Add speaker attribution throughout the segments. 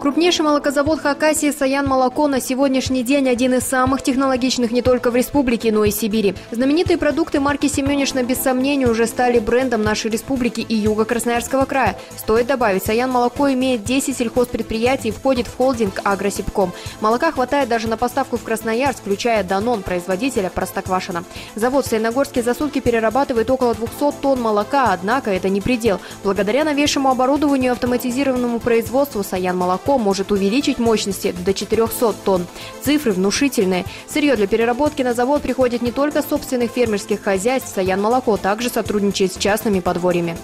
Speaker 1: Крупнейший молокозавод Хакасии «Саян Молоко» на сегодняшний день один из самых технологичных не только в республике, но и Сибири. Знаменитые продукты марки «Семенишна» без сомнения уже стали брендом нашей республики и юга Красноярского края. Стоит добавить, «Саян Молоко» имеет 10 сельхозпредприятий и входит в холдинг «Агросибком». Молока хватает даже на поставку в Красноярск, включая «Данон», производителя Простоквашино. Завод в Саяногорске за сутки перерабатывает около 200 тонн молока, однако это не предел. Благодаря новейшему оборудованию и автоматизированному производству «Саян Молоко» может увеличить мощности до 400 тонн. Цифры внушительные. Сырье для переработки на завод приходит не только с собственных фермерских хозяйств. «Саян Молоко» также сотрудничает с частными подворьями.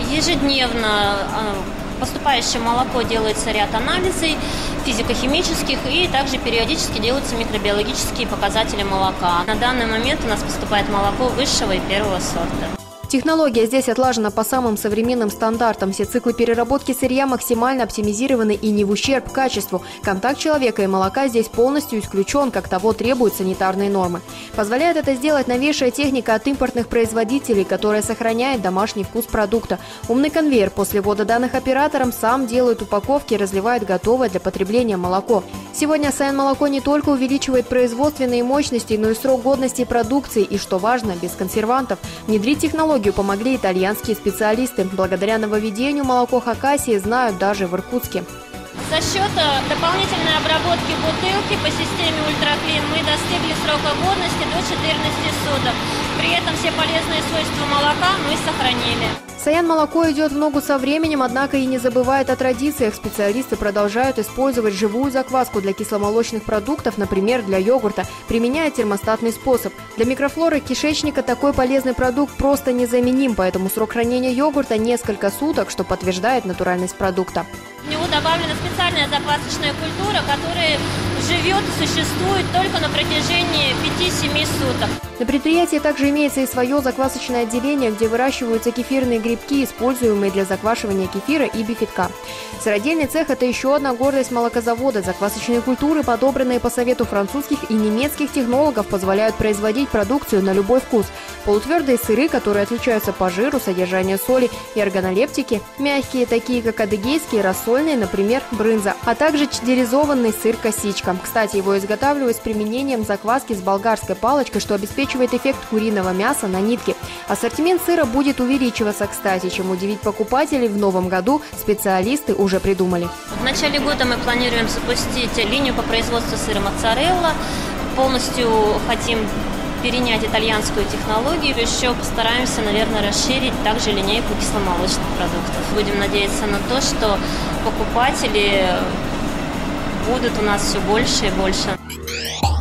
Speaker 2: Ежедневно поступающее молоко делается ряд анализов физико-химических, и также периодически делаются микробиологические показатели молока. На данный момент у нас поступает молоко высшего и первого сорта.
Speaker 1: Технология здесь отлажена по самым современным стандартам. Все циклы переработки сырья максимально оптимизированы и не в ущерб качеству. Контакт человека и молока здесь полностью исключен, как того требуют санитарные нормы. Позволяет это сделать новейшая техника от импортных производителей, которая сохраняет домашний вкус продукта. Умный конвейер после ввода данных оператором сам делает упаковки и разливает готовое для потребления молоко. Сегодня «Саян Молоко» не только увеличивает производственные мощности, но и срок годности продукции и, что важно, без консервантов. Внедрить технологию помогли итальянские специалисты. Благодаря нововведению молоко Хакасии знают даже в Иркутске.
Speaker 2: За счет дополнительной обработки бутылки по системе ультраклин мы достигли срока годности до 14 суток. При этом все полезные свойства молока мы сохранили.
Speaker 1: «Саян Молоко» идет в ногу со временем, однако и не забывает о традициях. Специалисты продолжают использовать живую закваску для кисломолочных продуктов, например, для йогурта, применяя термостатный способ. Для микрофлоры кишечника такой полезный продукт просто незаменим, поэтому срок хранения йогурта несколько суток, что подтверждает натуральность продукта.
Speaker 2: В него добавлена специальная заквасочная культура, которая живет и существует только на протяжении 5-7 суток.
Speaker 1: На предприятии также имеется и свое заквасочное отделение, где выращиваются кефирные грибки, используемые для заквашивания кефира и бифидка. Сыродельный цех – это еще одна гордость молокозавода. Заквасочные культуры, подобранные по совету французских и немецких технологов, позволяют производить продукцию на любой вкус. Полутвердые сыры, которые отличаются по жиру, содержанию соли и органолептики, мягкие, такие как адыгейские, рассольные, например, брынза, а также чеддеризованный сыр косичка. Кстати, его изготавливают с применением закваски с болгарской палочкой, что обеспечивает эффект куриного мяса на нитке. Ассортимент сыра будет увеличиваться. Кстати, чем удивить покупателей в новом году, специалисты уже придумали.
Speaker 2: В начале года мы планируем запустить линию по производству сыра моцарелла. Полностью хотим перенять итальянскую технологию. Еще постараемся, наверное, расширить также линейку кисломолочных продуктов. Будем надеяться на то, что покупатели будут у нас все больше и больше.